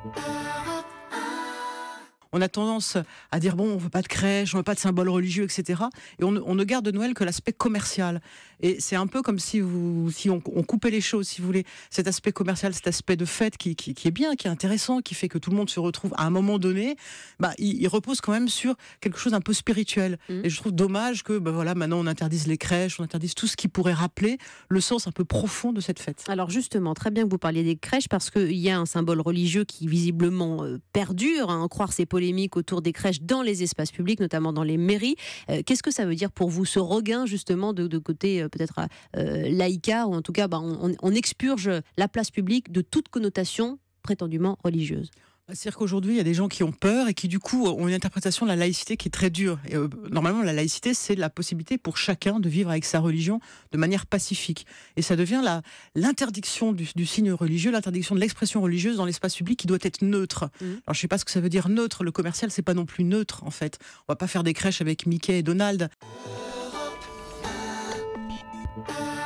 On a tendance à dire, bon, on veut pas de crèche, on veut pas de symboles religieux, etc. Et on ne garde de Noël que l'aspect commercial. Et c'est un peu comme si on coupait les choses, si vous voulez. Cet aspect commercial, cet aspect de fête qui est bien, qui est intéressant, qui fait que tout le monde se retrouve à un moment donné, il repose quand même sur quelque chose d'un peu spirituel. Et je trouve dommage que, voilà, maintenant on interdise les crèches, on interdise tout ce qui pourrait rappeler le sens un peu profond de cette fête. Alors justement, très bien que vous parliez des crèches, parce qu'il y a un symbole religieux qui visiblement perdure, en croire ces polémiques autour des crèches dans les espaces publics, notamment dans les mairies. Qu'est-ce que ça veut dire pour vous, ce regain justement de côté peut-être laïcard, ou en tout cas on expurge la place publique de toute connotation prétendument religieuse? C'est-à-dire qu'aujourd'hui, il y a des gens qui ont peur et qui, du coup, ont une interprétation de la laïcité qui est très dure. Et, normalement, la laïcité, c'est la possibilité pour chacun de vivre avec sa religion de manière pacifique. Et ça devient l'interdiction du signe religieux, l'interdiction de l'expression religieuse dans l'espace public qui doit être neutre. Alors, je ne sais pas ce que ça veut dire neutre. Le commercial, c'est pas non plus neutre, en fait. On va pas faire des crèches avec Mickey et Donald.